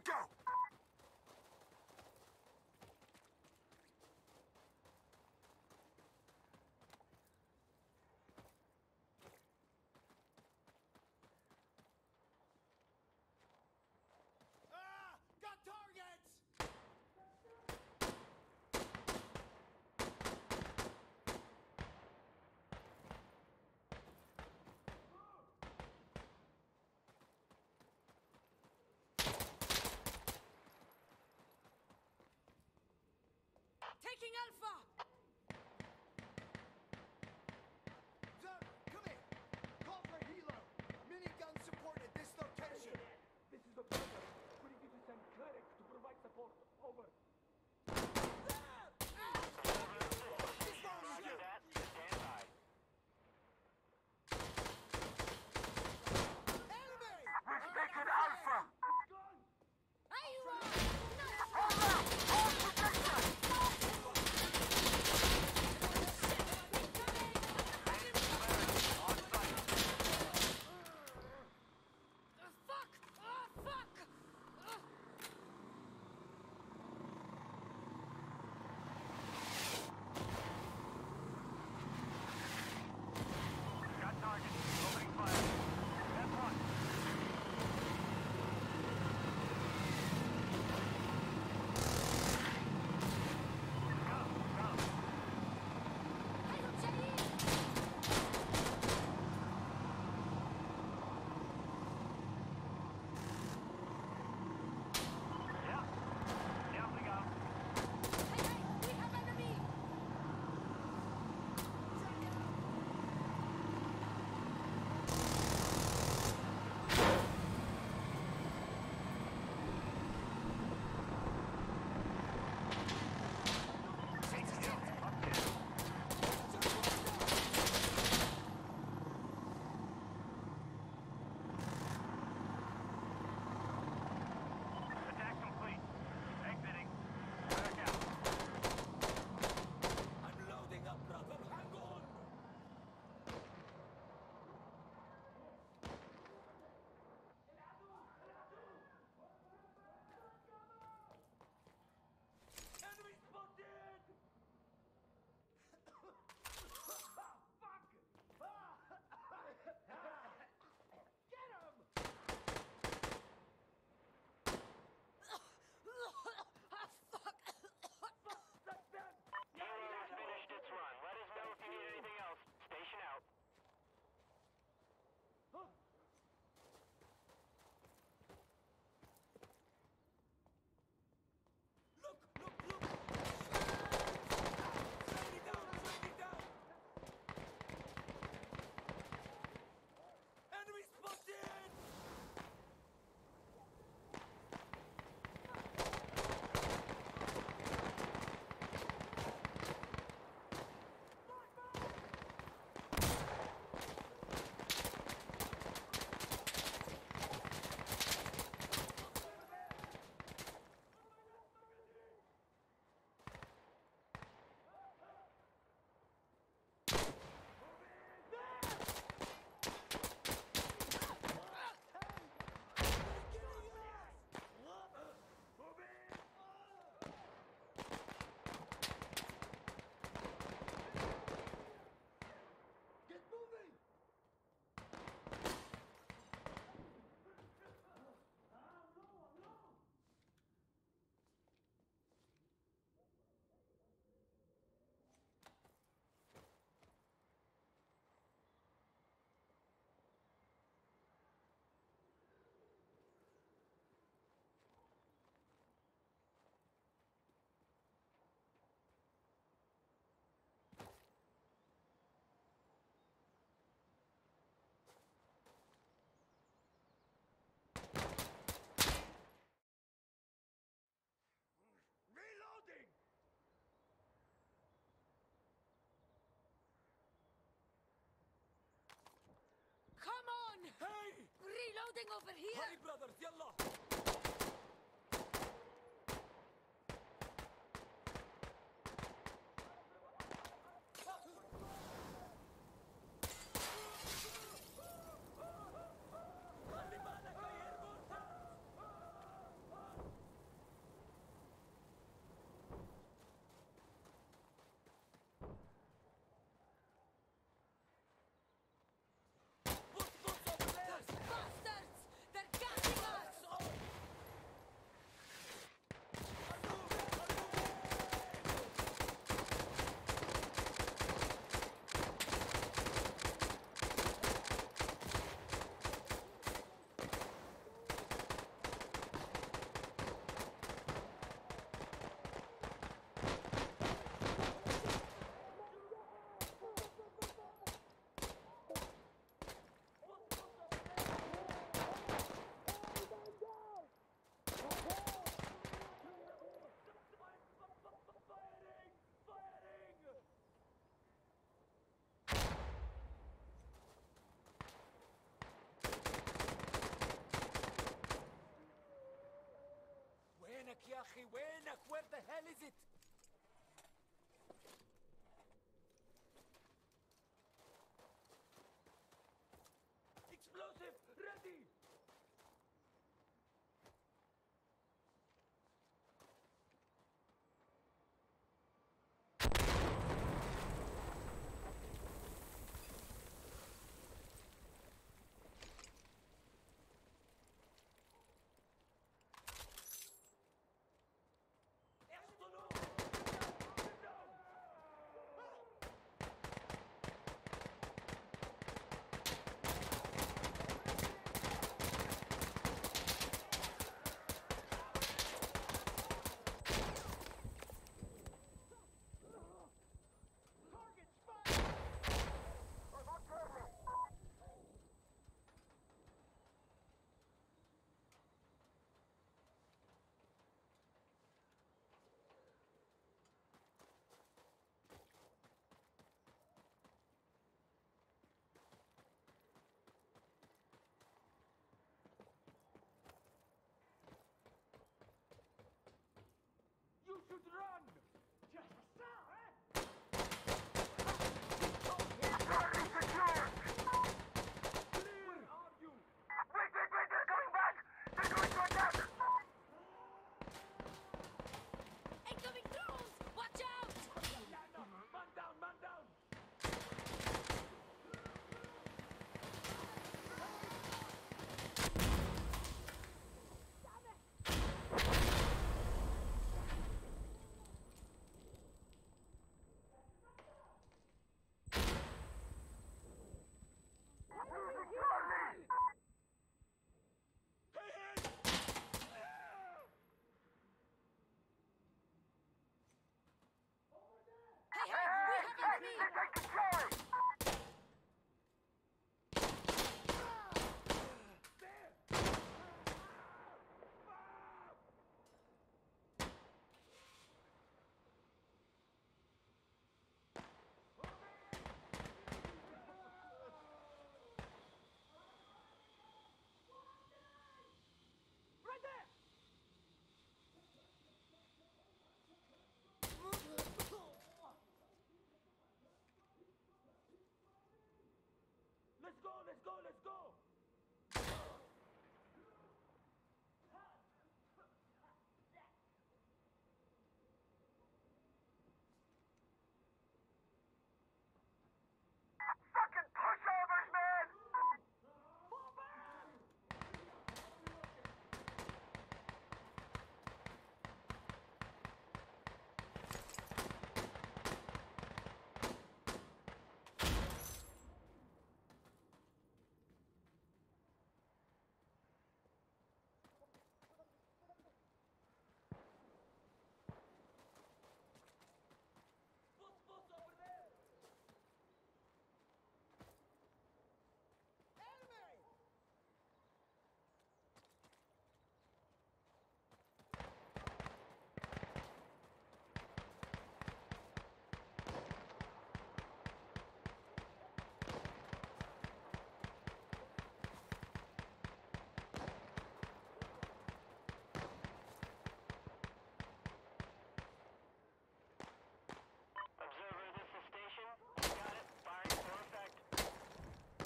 Go! Ah! Got targets! Taking Alpha! Zeb, come here! Call for helo! Minigun support at this location! This is the problem. We need you to send clerics to provide support. Over. What's wrong with you? Stand by. Enemy! We've taken Alpha! Are you on? Hold out! Hold position! Fuck! Oh, fuck! Got target. Opening fire. That's one. Go, go. أيوة جايين! Yeah. Yeah, we go. Hey, hey! We have enemy! Take the hill. Up there. Attack complete. Exiting. Back out. I'm loading up, brother. Hang on. Enemy spotted! Fuck! Get him! Ah, fuck! That's them! Helo has finished its run. Let us know if you need anything else. Station out. Look! Look! Look! Strike it down! Strike it down! Enemy spotted! Get moving! Reloading! Come on! Hey! Reloading over here! Hurry, brothers! Yalla! خلي بالك يا airborne tanks! go, let's go! Fucking pushovers, man! Observer, this is station. Got it. Firing for effect.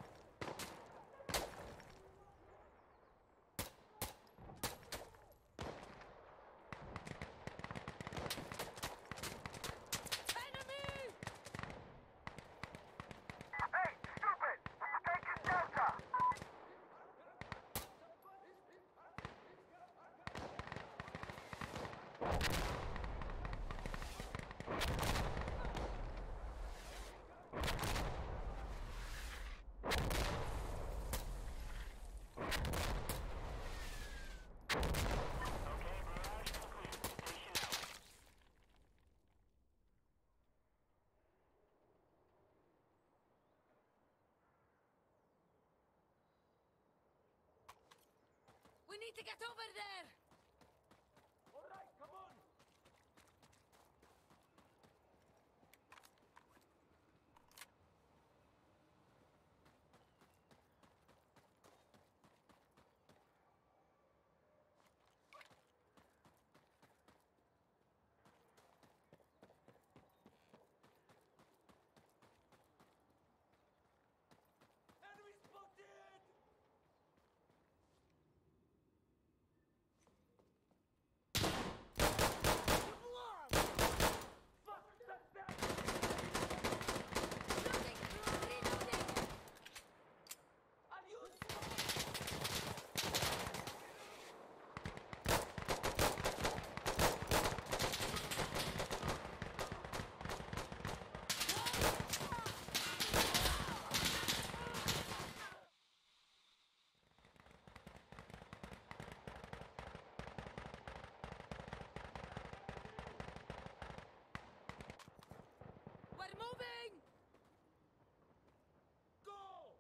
Enemy! Hey, stupid! We're taking Delta! Okay, barrage complete. Station out. We need to get over there! All right, come on! Enemy spotted! Fuck, that's bad! Loading! Reloading! I'll use smoke! We're moving! Go!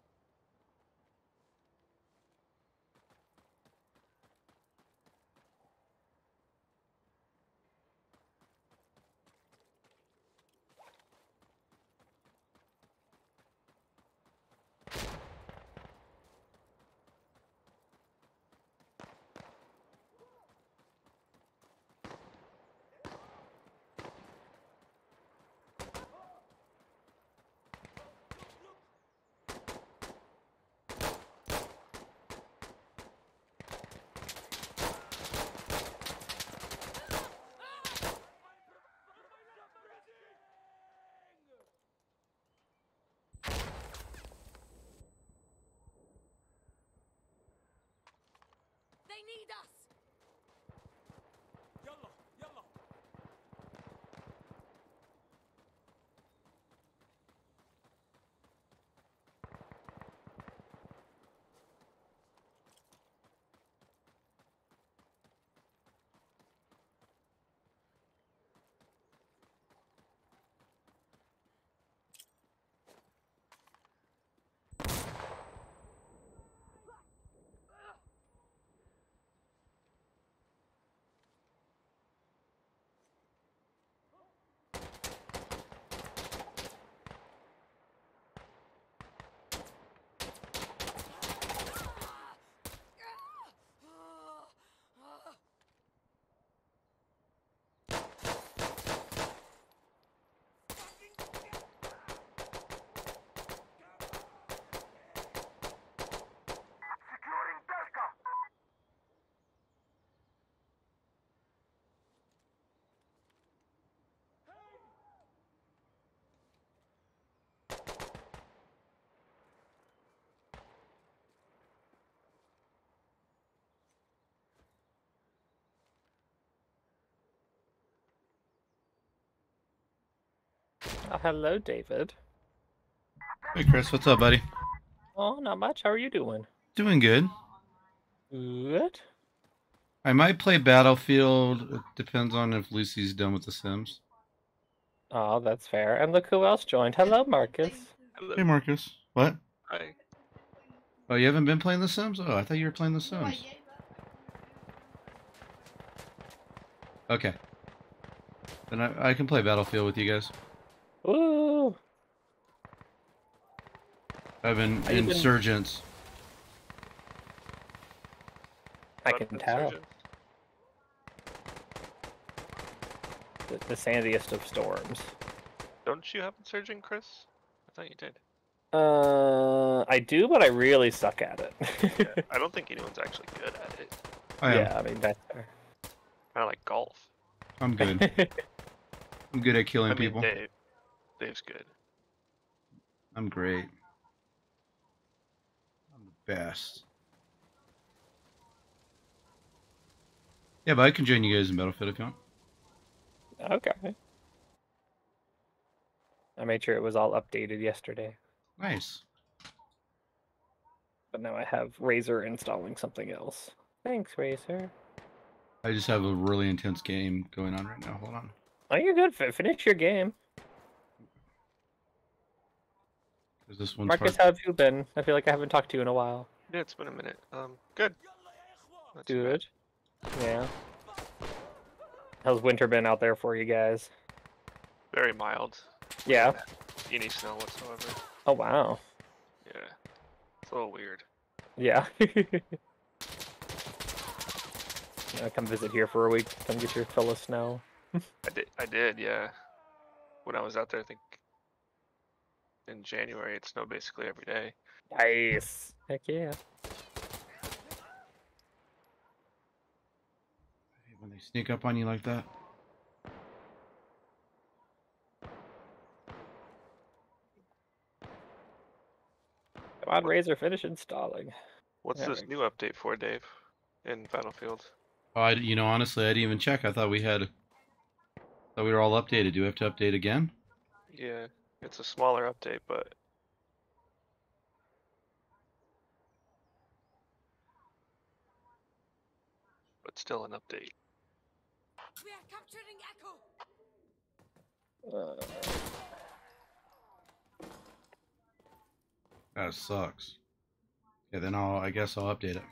They need us! يلا يلا Hello, David. Hey Chris, what's up, buddy? Oh, not much. How are you doing? Doing good. Good. I might play Battlefield. It depends on if Lucy's done with The Sims. Oh, that's fair. And look who else joined. Hello, Marcus. Hey Marcus. What? Hi. Oh, you haven't been playing The Sims? Oh, I thought you were playing The Sims. Okay. Then I can play Battlefield with you guys. Woo! I've been How you been? Insurgents. I Run can tell. Insurgents. The sandiest of storms. Don't you have Insurgent, Chris? I thought you did. I do, but I really suck at it. Yeah, I don't think anyone's actually good at it. I am. Yeah, I mean that's fair. Kind of like golf. I'm good. I'm good at killing I mean, people. Dave's good. I'm great. I'm the best. Yeah, but I can join you guys in Battlefield if you want. Okay. I made sure it was all updated yesterday, Nice. but now I have Razer installing something else. Thanks, Razer. I just have a really intense game going on right now. Hold on. Oh, you're good. Finish your game. 'Cause this one's Marcus, hard. how have you been? I feel like I haven't talked to you in a while. Yeah, it's been a minute. Good. Not too Good. Yeah. How's winter been out there for you guys? bad. Very mild. Yeah. Any snow whatsoever. Oh, wow. Yeah. It's a little weird. Yeah. Yeah, come visit here for a week. Come get your fill of snow. I did, yeah. When I was out there, I think in January, it snowed basically every day. Nice. Heck yeah. When they sneak up on you like that. Come on, Razer, finish installing. What's There this we new update for, Dave? In Battlefield? Oh, honestly, I didn't even check. I thought we were all updated. Do we have to update again? Yeah, it's a smaller update, but still an update. We are capturing Echo. That sucks. Yeah, then I guess I'll update it.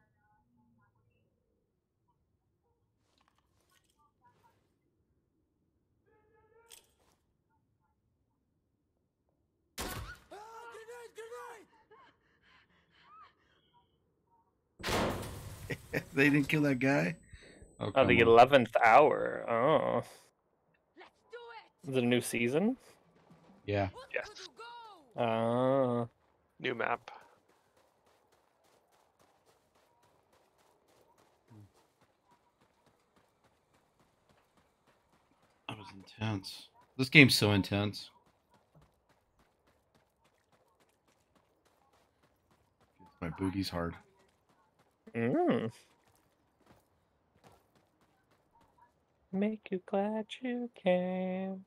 They didn't kill that guy? Oh, Oh, the come on. 11th hour. Oh. Let's do it. Is it a new season? Yeah. What Yes. could go? Oh. New map. That was intense. This game's so intense. My boogie's hard. Mm. Make you glad you came.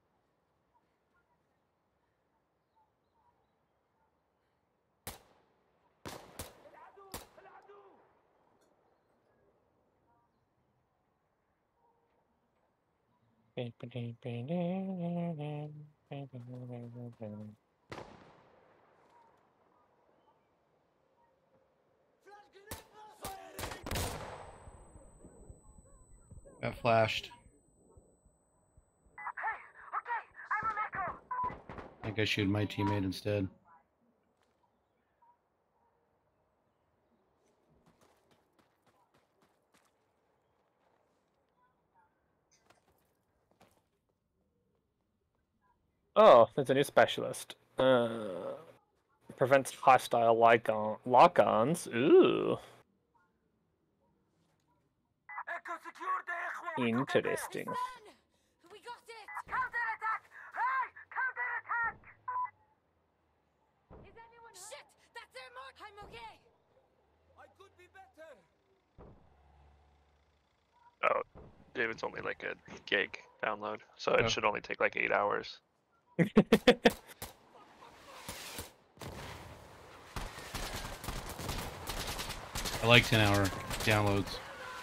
Got flashed. Hey, okay, I'm on Echo. I think I shoot my teammate instead. Oh, there's a new specialist. Prevents hostile lock-ons. Ooh, Echo secured the Echo. interesting. Run! We got it. Counterattack! Hey, counterattack! Is anyone hurt? Shit! That's their mark. I'm okay. I could be better. Oh, David's only like a gig download, so Oh. it should only take like 8 hours. I like 10-hour downloads.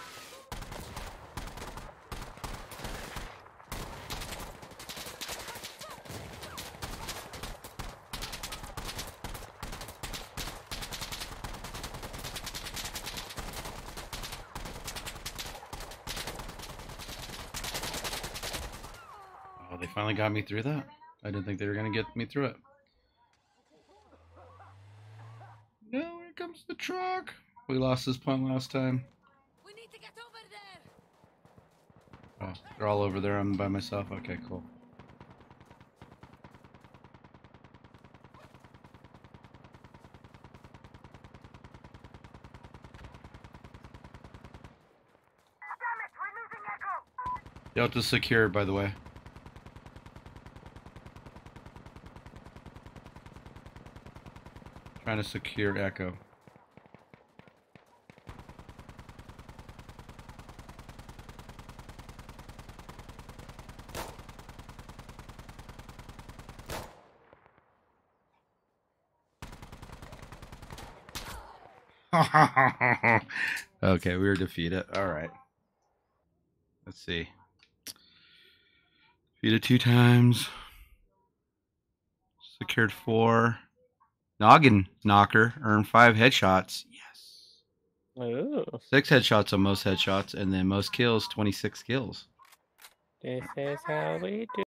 Oh, they finally got me through that. I didn't think they were going to get me through it. No, here comes the truck. We lost this point last time. We need to get over there. Oh, they're all over there. I'm by myself. Okay, cool. Damn it, we're losing Echo. Delta's secure, by the way. Trying to secure Echo. Okay, we were defeated. All right. Let's see. Defeated 2 times. Secured 4. Noggin knocker. Earned 5 headshots. Yes. Ooh, 6 headshots on most headshots, and then most kills, 26 kills. this is how we do.